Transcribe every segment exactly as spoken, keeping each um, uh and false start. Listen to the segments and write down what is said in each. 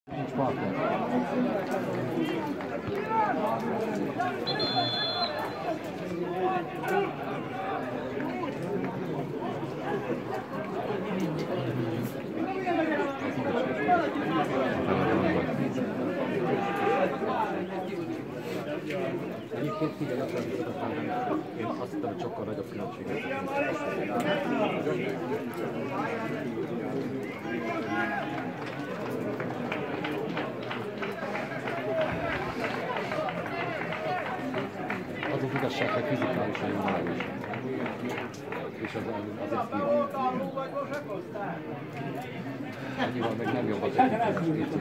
Nincs partner. Egyébként figyelj, azt én azt hittem, hogy sokkal nagyobb különbséget. Az az igazság, hogy fizikálisan jön erős. És az azért hív. Annyival meg nem jobb az egyik.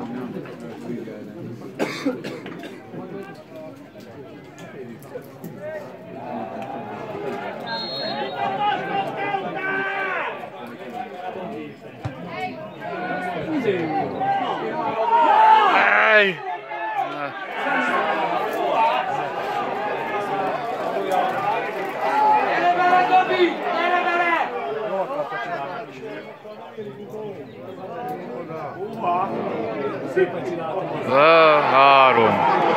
Hey! Szépen csináltam. Három.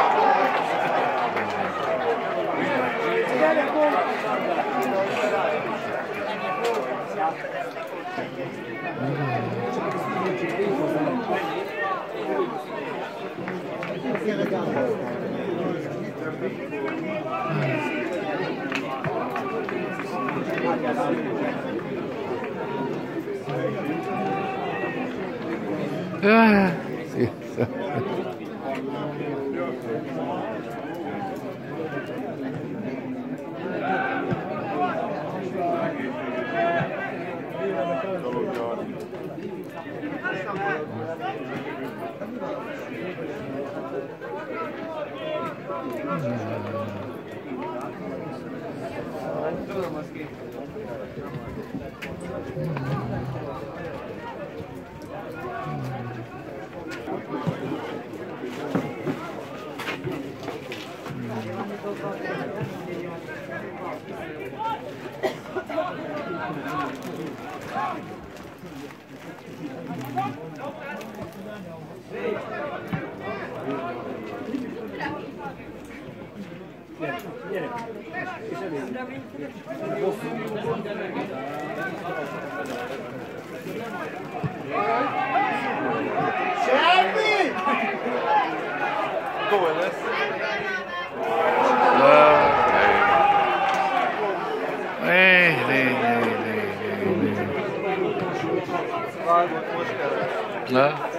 Ah, sì. Semmi! Gól lesz. Hey, hey, hey, hey, hey. Vágott most kellett. Na?